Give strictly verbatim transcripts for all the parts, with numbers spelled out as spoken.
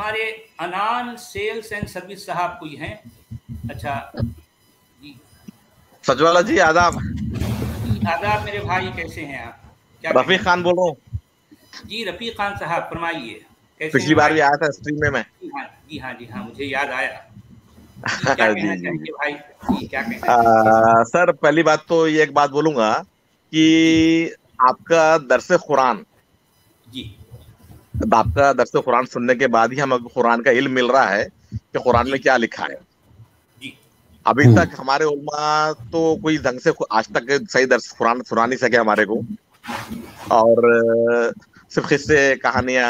ہمارے انان sales and service صاحب کوئی ہیں؟ اچھا جی سجوالا جی آداب. آداب میرے بھائی، کیسے ہیں آپ؟ کیا رفیق خان بول رہا ہوں. جی رفیق خان صاحب فرمائیے، کیسے پچھلی ہیں بار بھائی؟ بھی آیا تھا اسٹریم میں میں. جی ہاں جی ہاں جی ہاں مجھے یاد آیا. جی کیا جی کہنا جی چاہیے بھائی؟ جی کیا کہنا چاہیے؟ آ, سر پہلی بات تو یہ ایک بات بولوں گا کہ آپ کا درس قرآن جی آپ کا درس قرآن سننے کے بعد ہی ہمیں قرآن کا علم مل رہا ہے کہ قرآن میں جی کیا لکھا ہے. جی ابھی تک ہمارے علماء تو کوئی ڈھنگ سے آج تک صحیح درس قرآن سنا نہیں سکے ہمارے کو، اور صرف قصے کہانیاں،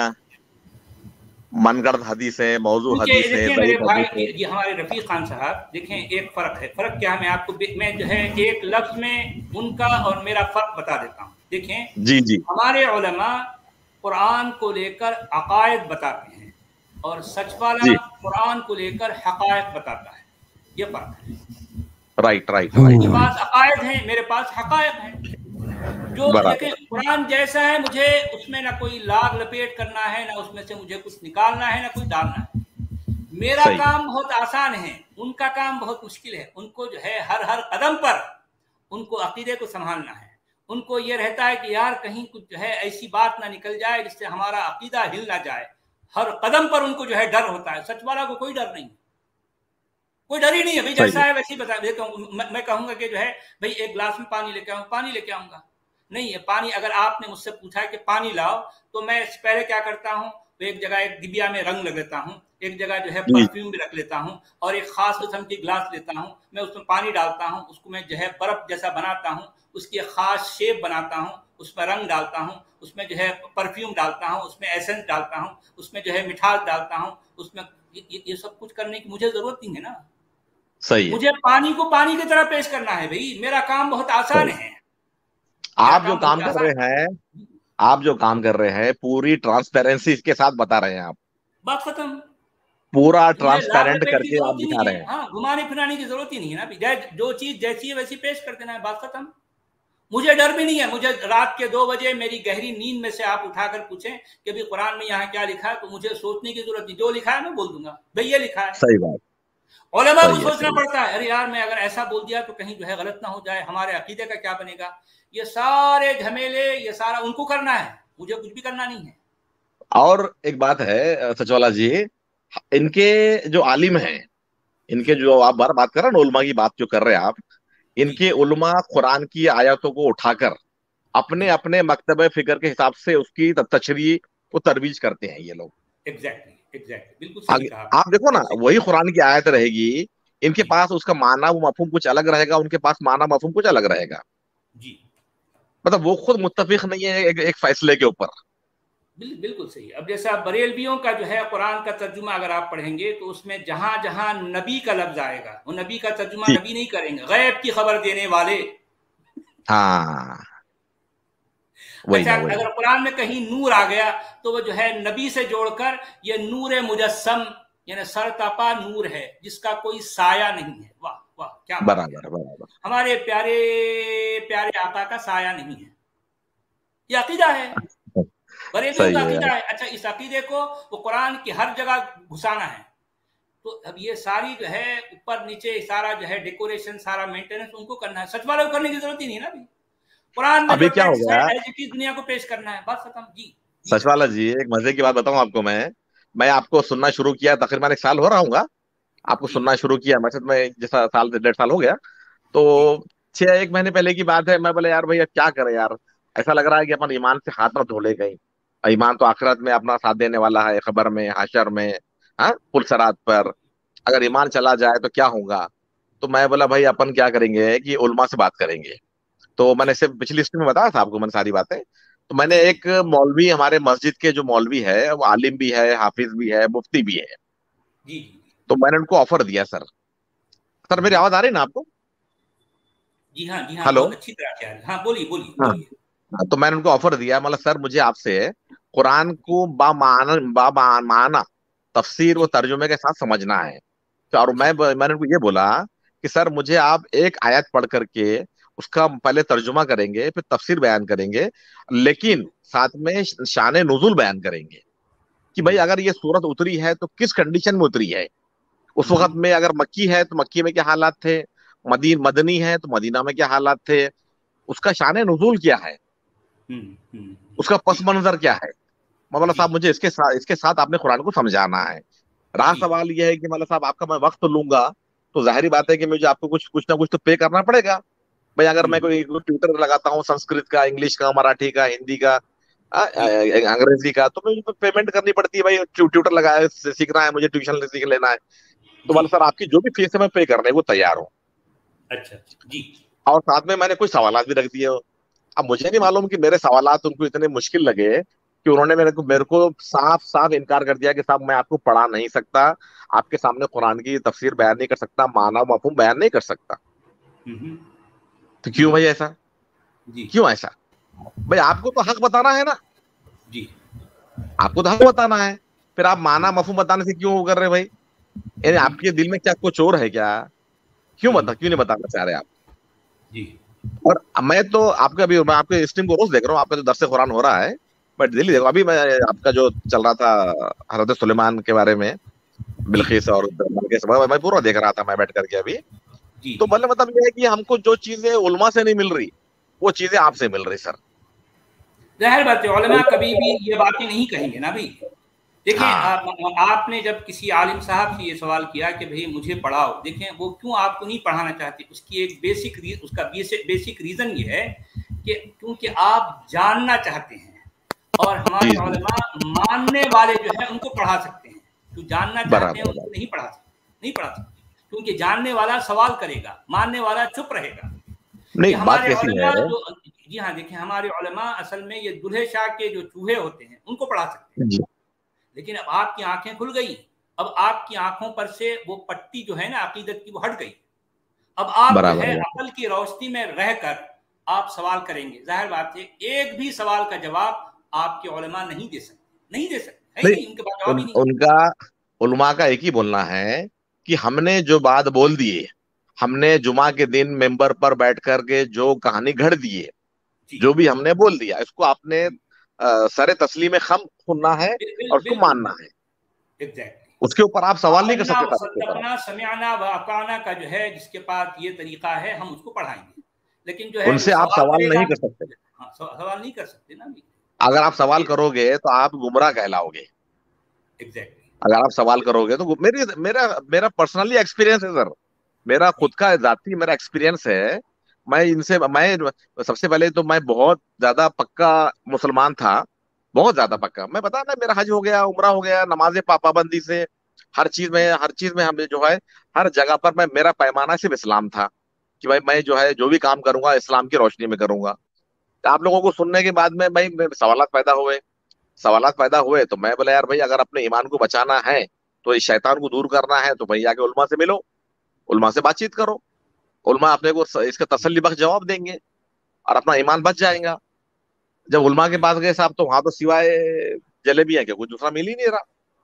من گڑھ حدیث ہے، موضوع کیونکہ حدیث ہے، دیکھیں میرے ضعیف بھائی، حدیث ہے. یہ ہمارے رفیق خان صاحب دیکھیں ایک فرق ہے. فرق کیا ہے میں آپ کو میں جو ہے ایک لفظ میں ان کا اور میرا فرق بتا دیتا ہوں. دیکھیں جی جی ہمارے علماء قرآن کو لے کر عقائد بتاتے ہیں اور سچ والا جی قرآن کو لے کر حقائق بتاتا ہے. یہ فرق ہے. رائٹ رائٹ ان رائٹ کے رائٹ پاس عقائد ہیں، میرے پاس حقائق ہیں. جو دیکھیں برابر. قرآن جیسا ہے، مجھے اس میں نہ کوئی لاگ لپیٹ کرنا ہے، نہ اس میں سے مجھے کچھ نکالنا ہے، نہ کوئی ڈالنا ہے. میرا صحیح. کام بہت آسان ہے، ان کا کام بہت مشکل ہے. ان کو جو ہے ہر ہر قدم پر ان کو عقیدے کو سنبھالنا ہے. ان کو یہ رہتا ہے کہ یار کہیں کچھ جو ہے ایسی بات نہ نکل جائے جس سے ہمارا عقیدہ ہل نہ جائے. ہر قدم پر ان کو جو ہے ڈر ہوتا ہے. سچ والا کو کوئی ڈر نہیں، کوئی ڈر ہی نہیں ہے. بھائی صحیح جیسا ہے ویسے ہی بتا دیتا ہوں. میں کہوں گا کہ جو ہے بھائی ایک گلاس میں پانی لے کے آؤں، پانی لے کے آؤں گا. نہیں ہے پانی، اگر آپ نے مجھ سے پوچھا ہے کہ پانی لاؤ تو میں پہلے کیا کرتا ہوں، ایک جگہ ایک ڈبیا میں رنگ لگ لیتا ہوں، ایک جگہ جو ہے جی پرفیوم بھی رکھ لیتا ہوں، اور ایک خاص قسم کی گلاس لیتا ہوں. میں اس میں پانی ڈالتا ہوں، اس کو میں جو ہے برف جیسا بناتا ہوں، اس کی ایک خاص شیپ بناتا ہوں، اس میں رنگ ڈالتا ہوں، اس میں جو ہے پرفیوم ڈالتا ہوں، اس میں ایسنس ڈالتا ہوں، اس میں جو ہے مٹھاس ڈالتا ہوں، اس میں یہ سب کچھ کرنے کی مجھے ضرورت نہیں ہے نا. صحیح ہے. مجھے پانی کو پانی کی طرح پیش کرنا ہے. بھائی میرا کام بہت آسان ہے. میرا آپ جو بہت کام کر آسان رہے ہیں آپ جو کام کر رہے ہیں پوری ٹرانسپیرنسی کے ساتھ بتا رہے ہیں. آپ بات ختم. پورا مجھے لاگ ٹرانسپیرنٹ لپیٹ کر کی کے ضرورت آپ ہی دکھا نہیں رہے ہے. ہیں. ہاں گھمانے پھرانے کی ضرورت ہی نہیں ہے نا. جو چیز جیسی ہے ویسی پیش کر دینا ہے. بات ختم. مجھے ڈر بھی نہیں ہے. مجھے رات کے دو بجے میری گہری نیند میں سے آپ اٹھا کر پوچھیں کہ بھی قرآن میں یہاں کیا لکھا ہے، تو مجھے سوچنے کی ضرورت نہیں. جو لکھا ہے میں بول دوں گا بھئی یہ لکھا ہے. صحیح بات. علماء کو صحیح ہے سوچنا صحیح پڑتا ہے، ارے یار میں اگر ایسا بول دیا تو کہیں جو ہے غلط نہ ہو جائے، ہمارے عقیدے کا کیا بنے گا. یہ سارے جھمیلے یہ سارا ان کو کرنا ہے، مجھے کچھ بھی کرنا نہیں ہے. اور ایک بات ہے سچوالا جی، ان کے جو عالم ہیں، ان کے جی جو آپ بار بات کر رہے ہیں نا علماء کی بات جو کر رہے ہیں آپ، ان جی کے جی علماء قرآن کی آیاتوں کو اٹھا کر اپنے جی اپنے مکتب فکر کے حساب سے اس کی تشریح کو ترویج کرتے ہیں یہ لوگ. ایگزیکٹلی ایگزیکٹلی بالکل صحیح آگے کہا آپ دیکھو نا، ایگزیکٹلی. وہی قرآن کی آیت رہے گی، ان کے جی پاس اس کا معنی و مفہوم کچھ الگ رہے گا، ان کے پاس معنی مفہوم کچھ الگ رہے گا. جی مطلب وہ خود متفق نہیں ہے ایک, ایک فیصلے کے اوپر. بالکل صحیح. اب جیسا بریلویوں کا جو ہے قرآن کا ترجمہ اگر آپ پڑھیں گے تو اس میں جہاں جہاں نبی کا لفظ آئے گا وہ نبی کا ترجمہ جی نبی نہیں کریں گے، غیب کی خبر دینے والے. ہاں وہی اچھا نا وہی نا. اگر قرآن میں کہیں نور آ گیا تو وہ جو ہے نبی سے جوڑ کر یہ نور مجسم یعنی سر تپا نور ہے جس کا کوئی سایہ نہیں ہے. واہ واہ کیا بات ہے. برابر برابر. ہمارے پیارے پیارے آقا کا سایہ نہیں ہے. یہ عقیدہ ہے، بریلویوں کا صحیح ہے. عقیدہ ہے. اچھا اس عقیدے کو وہ قرآن کی ہر جگہ گھسانا ہے. تو اب یہ ساری جو ہے اوپر نیچے سارا جو ہے ڈیکوریشن سارا مینٹیننس ان کو کرنا ہے. سچ والے کو کرنے کی ضرورت ہی نہیں ہے نا. ابھی قرآن میں جو ابھی کیا ہو ٹیکسٹ ہے گیا ایز اٹ از دنیا کو پیش کرنا ہے. بات ختم. جی جی سچوالا جی، ایک مزے کی بات بتاؤں آپ کو. میں میں آپ کو سننا شروع کیا تقریباً ایک سال ہو رہا ہوں گا. آپ کو جی سننا شروع کیا مسجد میں جیسا سال ڈیڑھ سال ہو گیا. تو جی چھ ایک مہینے پہلے کی بات ہے. میں بولے یار بھائی کیا کرے یار، ایسا لگ رہا ہے کہ اپن ایمان سے ہاتھ نہ دھو لے گئے. ایمان تو آخرت میں اپنا ساتھ دینے والا ہے، خبر میں، حشر میں، ہاں پل صراط پر. اگر جی ایمان چلا جائے تو کیا ہوگا. تو میں بولا بھائی اپن کیا کریں گے کہ علماء سے بات کریں گے. تو میں نے جی سے پچھلی لسٹ میں بتایا تھا آپ کو میں نے ساری باتیں. تو میں نے جی ایک مولوی، ہمارے مسجد کے جو مولوی ہے وہ عالم بھی ہے، حافظ بھی ہے، مفتی بھی ہے. جی تو میں نے ان کو آفر دیا. سر سر میری جی آواز آ رہی ہے نا آپ کو؟ جی ہاں جی ہاں ہلو. بہت اچھی طرح سے آ رہی ہے. ہاں بولیے بولیے ہاں بولیے. تو میں نے ان کو آفر دیا، مطلب سر مجھے آپ سے قرآن جی کو با معنی با معنی تفسیر و جی ترجمے کے ساتھ سمجھنا ہے. اور جی میں میں نے ان کو یہ بولا کہ سر مجھے آپ ایک آیت پڑھ کر کے اس کا پہلے ترجمہ کریں گے، پھر تفسیر بیان کریں گے، جی لیکن ساتھ میں شان نزول بیان کریں گے. کہ بھائی اگر یہ سورت اتری ہے تو کس کنڈیشن میں اتری ہے. اس وقت میں اگر مکی ہے تو مکی میں کیا حالات تھے, مدین مدنی ہے تو مدینہ میں کیا حالات تھے, اس کا شان نزول کیا ہے, اس کا پس منظر کیا ہے. مولانا صاحب مجھے اس کے ساتھ اس کے ساتھ آپ نے قرآن کو سمجھانا ہے. رہا سوال یہ ہے کہ مولانا صاحب آپ کا میں وقت لوں گا تو ظاہری بات ہے کہ مجھے آپ کو کچھ کچھ نہ کچھ تو پے کرنا پڑے گا. بھائی اگر میں کوئی ٹیوٹر لگاتا ہوں سنسکرت کا, انگلش کا, مراٹھی کا, ہندی کا, انگریزی کا, تو مجھے پیمنٹ کرنی پڑتی ہے. بھائی ٹیوٹر لگایا, سیکھنا ہے مجھے, ٹیوشن سیکھ لینا ہے, تو مولانا صاحب آپ کی جو بھی فیس ہے میں پے کرنے کو تیار ہوں. اچھا جی. اور ساتھ میں میں نے کچھ سوالات بھی رکھ دیے. اب مجھے نہیں معلوم کہ میرے سوالات ان کو اتنے مشکل لگے کہ انہوں نے میرے کو میرے کو صاف صاف انکار کر دیا کہ صاحب میں آپ کو پڑھا نہیں سکتا, آپ کے سامنے قرآن کی تفسیر بیان نہیں کر سکتا, معنی و مفہوم بیان نہیں کر سکتا. تو کیوں بھائی ایسا, کیوں ایسا؟ بھائی آپ کو تو حق بتانا ہے نا, جی آپ کو تو حق بتانا ہے, پھر آپ معنی مفہوم بتانے سے کیوں کر رہے بھائی؟ یعنی آپ کے دل میں کیا کچھ اور ہے کیا؟ کیوں بتا کیوں نہیں بتانا چاہ رہے آپ؟ جی. اور میں تو آپ کا ابھی میں آپ کے اسٹریم کو روز دیکھ رہا ہوں, آپ کا جو درس قرآن ہو رہا ہے, بٹ دلی دیکھو ابھی میں آپ کا جو چل رہا تھا حضرت سلیمان کے بارے میں, بلقیس اور میں پورا دیکھ رہا تھا میں بیٹھ کر کے ابھی. تو بولے مطلب یہ ہے کہ ہم کو جو چیزیں علماء سے نہیں مل رہی وہ چیزیں آپ سے مل رہی. سر ظاہر بات ہے علماء کبھی بھی یہ باتیں نہیں کہیں گے نا بھائی. دیکھیں آپ نے جب کسی عالم صاحب سے یہ سوال کیا کہ بھئی مجھے پڑھاؤ, دیکھیں وہ کیوں آپ کو نہیں پڑھانا چاہتے, اس کی ایک بیسک اس کا بیسک ریزن یہ ہے کہ کیونکہ آپ جاننا چاہتے ہیں, اور ہمارے علماء ماننے والے جو ہیں ان کو پڑھا سکتے ہیں. جو جاننا چاہتے ہیں ان کو نہیں پڑھا سکتے, نہیں پڑھا سکتے, کیونکہ جاننے والا سوال کرے گا, ماننے والا چپ رہے گا. نہیں بات ہمارے کیسی علماء ہے, جو جی ہاں دیکھیں ہمارے علماء اصل میں یہ دلہے شاہ کے جو چوہے ہوتے ہیں ان کو پڑھا سکتے ہیں. لیکن اب آپ کی آنکھیں کھل گئی, اب آپ کی آنکھوں پر سے وہ پٹی جو ہے نا عقیدت کی وہ ہٹ گئی. اب آپ جو ہے عقل کی روشنی میں رہ کر آپ سوال کریں گے. ظاہر بات ہے ایک بھی سوال کا جواب آپ کے علماء نہیں دے سکتے, نہیں دے سکتے, ہے نہیں, ان کے پاس جواب ہی نہیں. ان کا علماء کا ایک ہی بولنا ہے کہ ہم نے جو بات بول دیے, ہم نے جمعہ کے دن ممبر پر بیٹھ کر کے جو کہانی گھڑ دیے, جو بھی ہم نے بول دیا, اس کو آپ نے سر تسلیم خم سننا ہے اور اس کو ماننا ہے. اس کے اوپر آپ سوال نہیں کر سکتے. سمعنا و اطعنا کا جو ہے جس کے پاس یہ طریقہ ہے ہم اس کو پڑھائیں گے, لیکن جو ہے ان سے آپ سوال نہیں کر سکتے. سوال نہیں کر سکتے نا. اگر آپ سوال کرو گے تو آپ گمراہ کہلاؤ گے. اگر آپ سوال کرو گے تو میری میرا میرا پرسنلی ایکسپیرینس ہے سر, میرا خود کا ذاتی میرا ایکسپیرینس ہے. میں ان سے میں سب سے پہلے تو میں بہت زیادہ پکا مسلمان تھا, بہت زیادہ پکا. میں بتا نا میرا حج ہو گیا, عمرہ ہو گیا, نماز پابندی سے ہر چیز میں ہر چیز میں ہمیں جو ہے ہر جگہ پر میں میرا پیمانہ صرف اسلام تھا کہ بھائی میں جو ہے جو بھی کام کروں گا اسلام کی روشنی میں کروں گا. آپ لوگوں کو سننے کے بعد میں بھائی سوالات پیدا ہوئے سوالات پیدا ہوئے تو میں بولا یار بھائی اگر اپنے ایمان کو بچانا ہے تو اس شیطان کو دور کرنا ہے تو بھائی آگے علماء سے ملو, علماء سے بات چیت کرو, علماء اپنے کو اس کا تسلی بخش جواب دیں گے اور اپنا ایمان بچ جائے گا. جب علماء کے پاس گئے صاحب تو وہاں تو سوائے جلیبی ہے کہ کچھ دوسرا مل ہی نہیں رہا.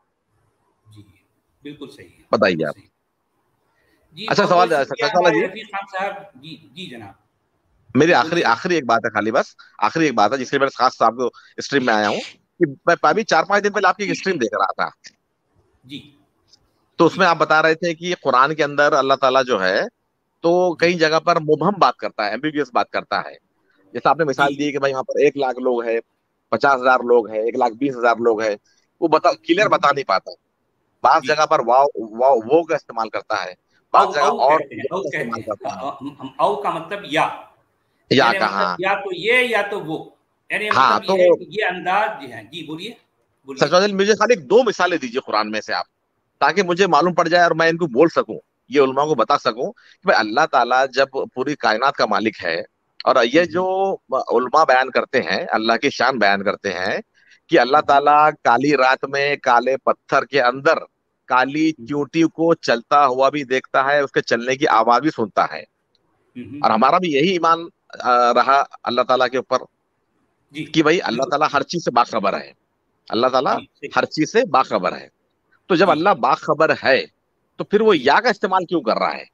جی بالکل صحیح ہے, بتائیے آپ. جی اچھا سوال ہمارے رفیق خان صاحب. جی جی جناب میری آخری آخری ایک بات ہے, خالی بس آخری ایک بات ہے جس کے لیے میں خاص صاحب کو اسٹریم میں آیا ہوں کہ میں ابھی چار پانچ دن پہلے آپ کی اسٹریم دیکھ رہا تھا. جی تو اس میں آپ بتا رہے تھے کہ قرآن کے اندر اللہ تعالیٰ جو ہے تو کئی جگہ پر مبہم بات کرتا ہے, ایمبیگیوس بات کرتا ہے. جیسے آپ نے مثال دی کہ بھائی وہاں پر ایک لاکھ لوگ ہیں, پچاس ہزار لوگ ہیں, ایک لاکھ بیس ہزار لوگ ہیں, وہ بتا کلیئر بتا نہیں پاتا. بعض جگہ پر واو واو وہ کا استعمال کرتا ہے, بعض جگہ اور استعمال کرتا ہے. او کا مطلب یا یا یعنی کہاں مطلب یا تو یہ یا تو وہ, یعنی ہاں. مطلب تو یہ ہے کہ یہ انداز جی ہیں. جی بولیے سر مجھے خالی دو مثالیں دیجیے قرآن میں سے آپ, تاکہ مجھے معلوم پڑ جائے اور میں ان کو بول سکوں, یہ علماء کو بتا سکوں کہ بھائی اللہ تعالیٰ جب پوری کائنات کا مالک ہے اور یہ جو علماء بیان کرتے ہیں اللہ کی شان بیان کرتے ہیں کہ اللہ تعالیٰ کالی رات میں کالے پتھر کے اندر کالی چونٹی کو چلتا ہوا بھی دیکھتا ہے, اس کے چلنے کی آواز بھی سنتا ہے. اور ہمارا بھی یہی ایمان رہا اللہ تعالیٰ کے اوپر کہ بھائی اللہ تعالیٰ ہر چیز سے باخبر ہے, اللہ تعالیٰ ہر چیز سے باخبر ہے. تو جب اللہ باخبر ہے تو پھر وہ یا کا استعمال کیوں کر رہا ہے؟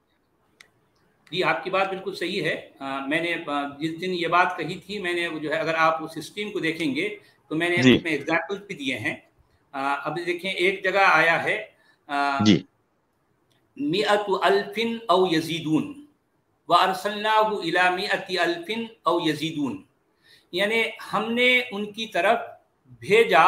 جی آپ کی بات بالکل صحیح ہے. میں نے جس دن یہ بات کہی تھی میں نے جو ہے اگر آپ اس اسٹریم کو دیکھیں گے تو میں نے اس میں ایگزامپل بھی دیے ہیں, اب دیکھیں ایک جگہ آیا ہے جی میعت الفن او یزیدون وارسلناہ الی میعت الفن او یزیدون، یعنی ہم نے ان کی طرف بھیجا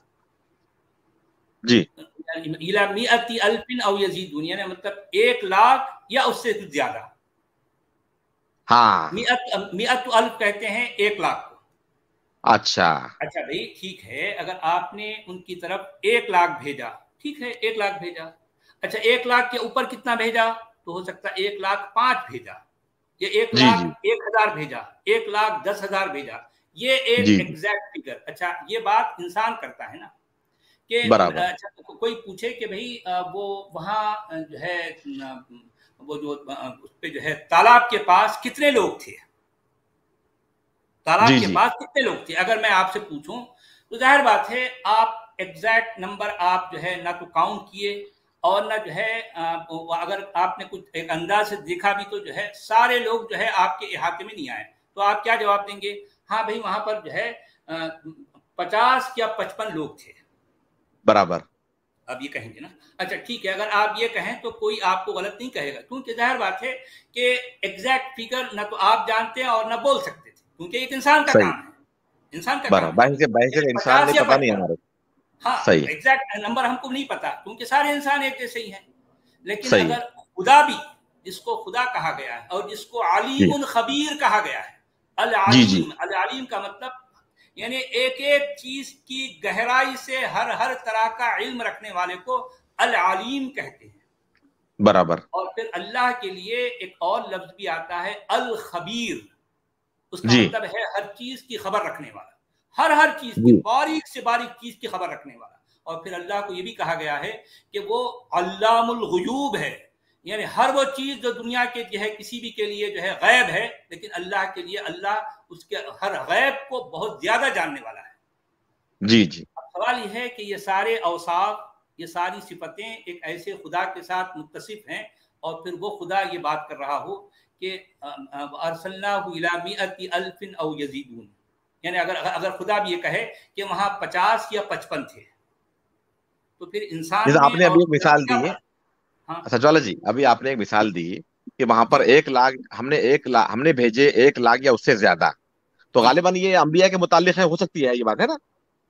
جی الی میعت الفن او یزیدون، یعنی مطلب ایک لاکھ یا اس سے زیادہ. ہاں میعت میعت الف کہتے ہیں ایک لاکھ کو. اچھا اچھا بھائی ٹھیک ہے، اگر آپ نے ان کی طرف ایک لاکھ بھیجا، ٹھیک ہے ایک لاکھ بھیجا، اچھا ایک لاکھ کے اوپر کتنا بھیجا؟ تو ہو سکتا ہے ایک لاکھ پانچ بھیجا، یا ایک جی لاکھ جی ایک ہزار بھیجا، ایک لاکھ دس ہزار بھیجا، یہ ایک جی ایگزیکٹ فگر. اچھا یہ بات انسان کرتا ہے نا کہ برابر اچھا کوئی پوچھے کہ بھائی وہ وہاں جو ہے وہ جو اس پہ جو ہے تالاب کے پاس کتنے لوگ تھے، تالاب جی کے جی پاس کتنے لوگ تھے، اگر میں آپ سے پوچھوں تو ظاہر بات ہے آپ ایگزیکٹ نمبر آپ جو ہے نہ تو کاؤنٹ کیے اور نہ جو ہے اگر آپ نے کچھ ایک انداز سے دیکھا بھی تو جو ہے سارے لوگ جو ہے آپ کے احاطے میں نہیں آئے، تو آپ کیا جواب دیں گے؟ ہاں بھائی وہاں پر جو ہے پچاس یا پچپن لوگ تھے برابر. اب یہ کہیں گے نا. اچھا ٹھیک ہے، اگر آپ یہ کہیں تو کوئی آپ کو غلط نہیں کہے گا، کیونکہ ظاہر بات ہے کہ ایگزیکٹ فگر نہ تو آپ جانتے ہیں اور نہ بول سکتے تھے، کیونکہ ایک انسان کا صحیح کام ہے، انسان کا کام برابر. ہے بحث بحث یعنی انسان پچاس نہیں یا پتا نہیں پچپن. ہمارے. ہاں صحیح ایگزیکٹ نمبر ہم کو نہیں پتا کیونکہ سارے انسان ایک جیسے ہی ہیں، لیکن صحیح. اگر خدا بھی، جس کو خدا کہا گیا ہے اور جس کو جی علیم خبیر کہا گیا ہے، جی جی العلیم، العلیم کا مطلب یعنی ایک ایک چیز کی گہرائی سے ہر ہر طرح کا علم رکھنے والے کو العلیم کہتے ہیں. برابر. اور پھر اللہ کے لیے ایک اور لفظ بھی آتا ہے الخبیر، اس کا جی مطلب ہے ہر چیز کی خبر رکھنے والا، ہر ہر چیز کی جی باریک سے باریک چیز کی خبر رکھنے والا. اور پھر اللہ کو یہ بھی کہا گیا ہے کہ وہ علام الغیوب ہے، یعنی ہر وہ چیز جو دنیا کے جو ہے کسی بھی کے لیے جو ہے غیب ہے، لیکن اللہ کے لیے اللہ اس کے ہر غیب کو بہت زیادہ جاننے والا ہے. جی جی اب سوال یہ ہے کہ یہ سارے اوصاف، یہ ساری صفتیں ایک ایسے خدا کے ساتھ متصف ہیں، اور پھر وہ خدا یہ بات کر رہا ہو کہ ارسلناہ الی میعت الف او یزیدون، یعنی اگر اگر خدا بھی یہ کہے کہ وہاں پچاس یا پچپن تھے، تو پھر انسان جیسے آپ میں نے اور ابھی ایک خدا میں مثال کیا دی. فرق؟ ہاں اچھا جوالا جی ابھی آپ نے ایک مثال دی کہ وہاں پر جی ایک لاکھ ہم نے ایک لاکھ ہم نے بھیجے ایک لاکھ یا اس سے زیادہ، تو جی غالباً یہ انبیاء کے متعلق ہے، ہو سکتی ہے یہ بات ہے نا.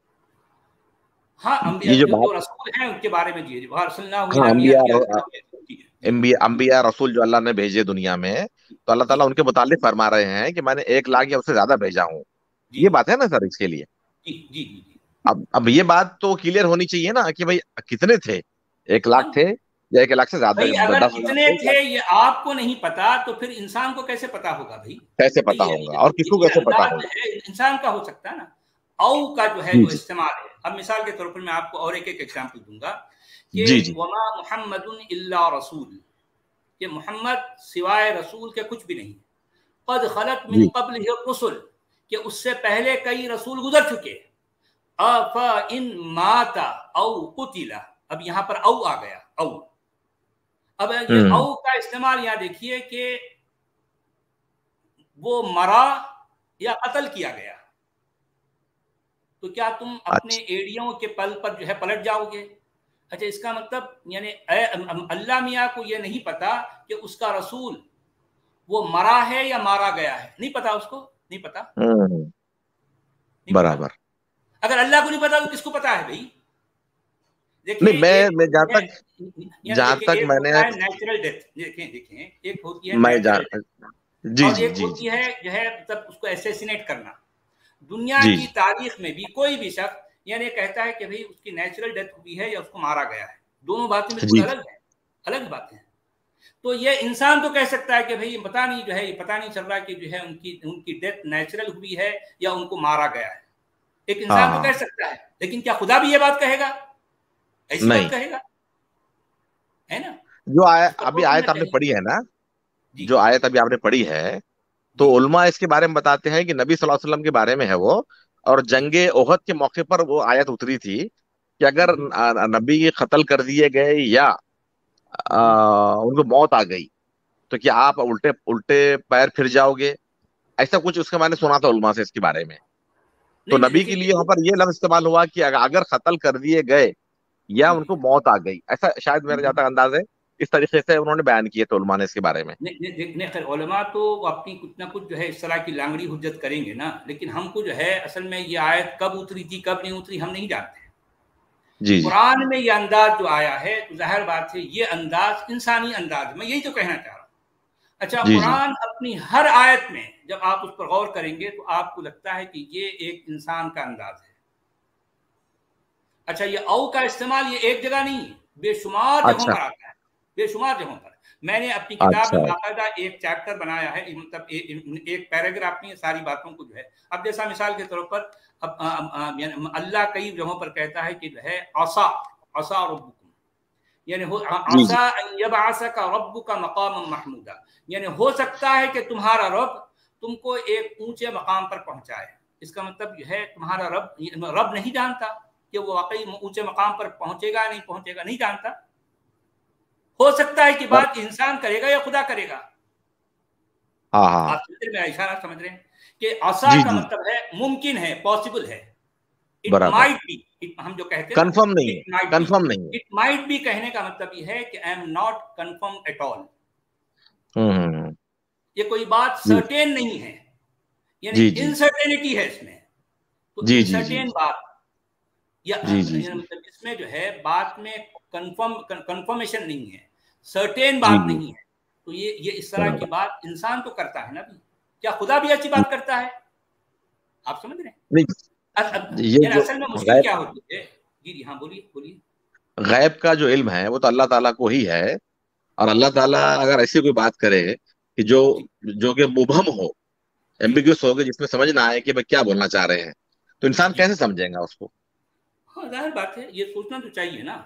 ہاں انبیاء یہ جو جو, جو بات رسول ہیں ان کے بارے میں جی ارسلناہ ہاں الی انبیاء میعت الف او یزیدون. جی انبیاء انبیاء رسول جو اللہ نے بھیجے دنیا میں، تو اللہ جی تعالیٰ ان کے متعلق فرما رہے ہیں کہ میں نے ایک لاکھ یا اس سے زیادہ بھیجا ہوں. جی یہ بات ہے نا سر اس کے لیے. جی جی جی جی اب اب یہ بات تو کلیئر ہونی چاہیے نا کہ بھائی کتنے تھے، ایک ہاں لاکھ تھے یا ایک لاکھ سے زیادہ، بھائی اگر دس ہزار کتنے تھے ایک تھے لاکھ یہ آپ کو نہیں پتا تو پھر انسان کو کیسے پتا ہوگا بھائی؟ کیسے پتا یہ, ہوگا اور کس یہ, کو یہ کیسے پتا انداز ہوگا. جو ہے انسان کا ہو سکتا ہے نا. او کا جو ہے جی جو جی استعمال ہے، اب مثال کے طور پر میں آپ کو اور ایک ایک ایگزامپل دوں گا کہ جی جی وما محمد الا رسول، کہ محمد سوائے رسول کے کچھ بھی نہیں. قد خلت من جی قبلہ الرسل، کہ اس سے پہلے کئی رسول گزر چکے. افان مات او قتل، اب یہاں پر او آ گیا. او اب یہ ہوں او کا استعمال یہاں دیکھیے کہ وہ مرا یا قتل کیا گیا، تو کیا تم اپنے اچھا ایڑیوں کے پل پر جو ہے پلٹ جاؤ گے؟ اچھا اس کا مطلب یعنی اللہ میاں کو یہ نہیں پتا کہ اس کا رسول وہ مرا ہے یا مارا گیا ہے، نہیں پتا، اس کو نہیں پتا، ہوں نہیں پتا. برابر. اگر اللہ کو نہیں پتا تو کس کو پتا ہے بھائی؟ دیکھیں نہیں میں ایک میں جہاں ہے، تک یعنی جہاں دیکھیں تک ایک میں نے ہوتا ہے نیچرل ڈیتھ، دیکھیں دیکھیں ایک ہوتی ہے میں نیچرل ڈیتھ، جان جی اور جی ایک جی جی ہوتی ہے جو ہے مطلب اس کو ایسیسینیٹ کرنا. دنیا جی کی تاریخ میں بھی کوئی بھی شخص یعنی کہتا ہے کہ بھئی اس کی نیچرل ڈیتھ ہوئی ہے یا اس کو مارا گیا ہے، دونوں باتیں بالکل جی الگ ہیں، الگ باتیں ہیں. تو یہ انسان تو کہہ سکتا ہے کہ بھئی پتہ نہیں جو ہے یہ پتہ نہیں چل رہا کہ جو ہے ان کی ان کی ڈیتھ نیچرل ہوئی ہے یا ان کو مارا گیا ہے. ایک انسان تو ہاں کہہ سکتا ہے، لیکن کیا خدا بھی یہ بات کہے گا؟ ایسی بات نہیں. کہے گا؟ ہے نا. جو آیت اس کا ابھی سوچ ہونا آیت آپ نے چاہیے. پڑھی ہے نا، جی جو آیت ابھی آپ نے پڑھی ہے، جی تو علماء اس کے بارے میں بتاتے ہیں کہ نبی صلی اللہ علیہ وسلم کے بارے میں ہے وہ، اور جنگ احد کے موقع پر وہ آیت اتری تھی کہ اگر نبی قتل کر دیے گئے یا ان کو موت آ گئی تو کیا آپ الٹے الٹے پیر پھر جاؤ گے، ایسا کچھ اس کے میں نے سنا تھا علماء سے اس کے بارے میں. تو نبی کے لیے وہاں پر یہ لفظ استعمال ہوا کہ اگر قتل کر دیے گئے یا ان کو موت آ گئی، ایسا شاید میرا جاتا انداز ہے، اس طریقے سے انہوں نے بیان کیے تھے علماء نے اس کے بارے میں. نہیں خیر علماء تو اپنی کچھ نہ کچھ جو ہے اس طرح کی لانگڑی حجت کریں گے نا، لیکن ہم کو جو ہے اصل میں یہ آیت کب اتری تھی کب نہیں اتری ہم نہیں جانتے. جی جی قرآن میں یہ انداز جو آیا ہے تو ظاہر بات ہے یہ انداز انسانی انداز، میں یہی تو کہنا چاہ رہا ہوں. اچھا جی قرآن اپنی ہر آیت میں جب آپ اس پر غور کریں گے تو آپ کو لگتا ہے کہ یہ ایک انسان کا انداز ہے. اچھا یہ او کا استعمال یہ ایک جگہ نہیں، بے شمار جگہوں اچھا پر آتا ہے، بے شمار جگہوں پر. میں نے اپنی کتاب اچھا میں باقاعدہ ایک چیپٹر بنایا ہے، مطلب ایک پیراگراف میں ساری باتوں کو جو ہے. اب جیسا مثال کے طور پر اب اللہ کئی جگہوں پر کہتا ہے کہ جو ہے عصا عصا ربکم، یعنی جی جی عصا ان یبعثک ربک مقاما محمودا، یعنی ہو سکتا ہے کہ تمہارا رب تم کو ایک اونچے مقام پر پہنچائے. اس کا مطلب یہ ہے تمہارا رب رب نہیں جانتا کہ وہ واقعی اونچے مقام پر پہنچے گا نہیں پہنچے گا، نہیں جانتا. ہو سکتا ہے کہ بات انسان کرے گا یا خدا کرے گا. ہاں ہاں آپ میرا اشارہ سمجھ رہے ہیں کہ عصا جی کا جی مطلب ہے ممکن ہے، پاسبل ہے. اٹ برابر، مائٹ بی، ہم جو کہتے ہیں نا کنفرم نہیں اٹ ہے، مائٹ بی، کنفرم نہیں ہے. اٹ مائٹ بی کہنے کا مطلب یہ ہے کہ I'm not confirm at all. ہوں یہ کوئی بات جی سرٹین نہیں ہے، یعنی جی جی انسرٹینٹی ہے اس میں. تو جی جی جی انسرٹین بات یا جی جی جی مطلب اس میں جو ہے بات میں کنفرم کنفرمیشن نہیں ہے، سرٹین جی بات جی نہیں ہے. تو یہ یہ اس طرح کی برابر. بات انسان تو کرتا ہے نا بھی، کیا خدا بھی اچھی بات کرتا ہے؟ آپ سمجھ رہے ہیں؟ نہیں یہ یعنی جو اصل میں مشکل غیب کیا ہوتی ہے. جی جی ہاں بولیے بولیے. غیب کا جو علم ہے وہ تو اللہ تعالیٰ کو ہی ہے، اور اللہ تعالیٰ اگر ایسی کوئی بات کرے کہ جو جی جو کہ مبہم ہو، جی ایمبیگوس ہو، کہ جس میں سمجھ نہ آئے کہ بھائی کیا بولنا چاہ رہے ہیں، تو انسان جی کیسے سمجھے گا اس کو؟ ہاں ظاہر بات ہے یہ سوچنا تو چاہیے نا.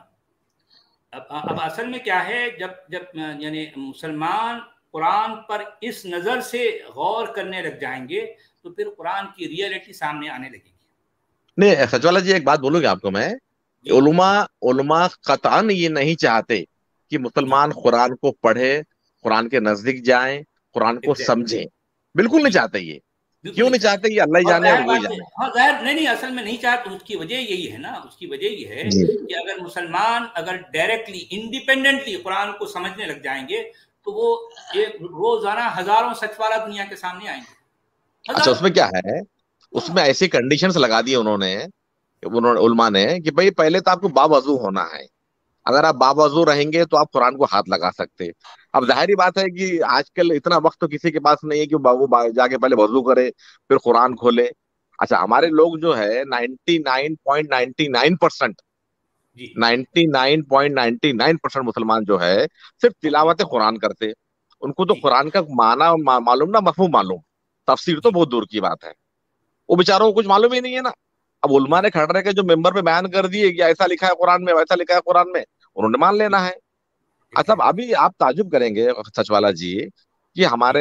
اب اب اصل میں کیا ہے، جب جب یعنی مسلمان قرآن پر اس نظر سے غور کرنے لگ جائیں گے تو پھر قرآن کی ریئلٹی سامنے آنے لگے گی. نہیں سچوالا جی، ایک بات بولوں گا آپ کو میں، جی علماء علماء قطعاً یہ نہیں چاہتے کہ جی مسلمان قرآن کو پڑھے، قرآن کے نزدیک جائیں، قرآن کو ایگزیکٹلی سمجھیں. بالکل نہیں جی چاہتے. یہ بالکل کیوں نہیں نہیں چاہتے. چاہتے؟ یہ اللہ ہی اور جانے اور ظاہر وہی بات ہے، جانے. ہاں ظاہر نہیں نہیں اصل میں نہیں چاہتے. اس کی وجہ یہی ہے نا، اس کی وجہ یہ ہے جی کہ اگر مسلمان اگر ڈائریکٹلی انڈیپینڈنٹلی قرآن کو سمجھنے لگ جائیں گے تو وہ ایک روزانہ ہزاروں سچ والا دنیا کے سامنے آئیں گے. اچھا، اس ہزاروں. میں کیا ہے، اس ہاں میں ایسی کنڈیشنز لگا دی انہوں نے، انہوں نے علماء نے، کہ بھئی پہلے تو آپ کو باوضو ہونا ہے. اگر آپ باوضو رہیں گے تو آپ قرآن کو ہاتھ لگا سکتے. اب جی ظاہری بات ہے کہ آج کل اتنا وقت تو کسی کے پاس نہیں ہے کہ وہ جا کے پہلے وضو کرے پھر قرآن کھولے. اچھا، ہمارے جی لوگ جو ہے ninety nine point ninety nine percent جی ninety nine point ninety nine percent مسلمان جو ہے صرف جی تلاوت قرآن کرتے. ان کو تو جی قرآن کا معنی معلوم نہ مفہوم معلوم، تفسیر تو جی بہت دور کی بات ہے. وہ بیچاروں کو کچھ معلوم ہی نہیں ہے نا. اب علماء جی نے کھڑ رہے کہ جو ممبر پہ بیان کر دیے کہ ایسا لکھا ہے قرآن میں ویسا لکھا ہے قرآن میں، انہوں نے مان لینا ہے. اچھا، ابھی آپ تعجب کریں گے سچوالا جی کہ جی ہمارے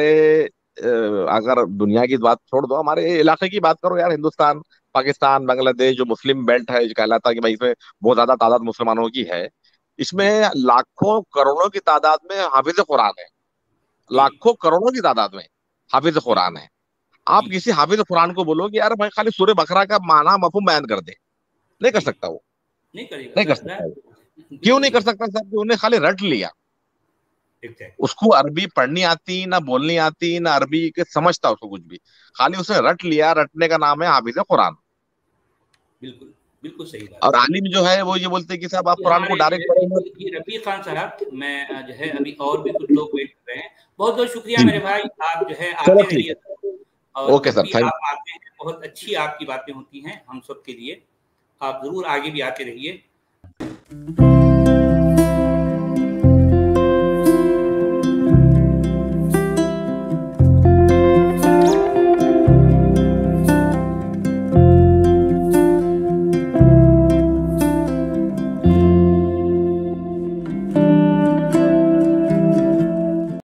اگر دنیا کی بات چھوڑ دو، ہمارے علاقے کی بات کرو یار، ہندوستان، پاکستان، بنگلہ دیش، جو مسلم بیلٹ ہے جو کہلاتا ہے کہ بھائی اس میں بہت زیادہ تعداد مسلمانوں کی ہے، اس میں جی لاکھوں کروڑوں کی تعداد میں حافظ قرآن ہے. جی لاکھوں کروڑوں کی تعداد میں حافظ جی قرآن ہے. آپ جی کسی حافظ قرآن کو بولو کہ یار بھائی خالی سورہ بقرہ کا معنی مفہوم بیان کر دے، نہیں کر جی سکتا. وہ نہیں کرے نہیں کر گا. سکتا. وہ کیوں بالکل نہیں نہیں کر کرے سکتا صاحب؟ کہ انہیں خالی رٹ لیا. گا. اس کو عربی پڑھنی آتی نہ بولنی آتی نہ عربی کے سمجھتا اس کو کچھ بھی، خالی اسے رٹ لیا. رٹنے کا نام ہے حافظ قرآن. بالکل بالکل صحیح اور بات ہے. عالم جو ہے وہ یہ بولتے ہیں کہ صاحب آپ یہ قرآن کو ہمارے جو ڈائریکٹ پڑھیں گے. ہے یہ رفیق خان صاحب، میں جو ہے ابھی اور بھی کچھ لوگ ویٹ کر رہے ہیں. بہت بہت شکریہ جی میرے بھائی، آپ جو ہے چلو آتے ٹھیک رہیے ہے. اور اوکے جب سر، بھی تھینک آپ آتے ہیں بہت اچھی آپ کی باتیں ہوتی ہیں ہم سب کے لیے. آپ ضرور آگے بھی آتے رہیے.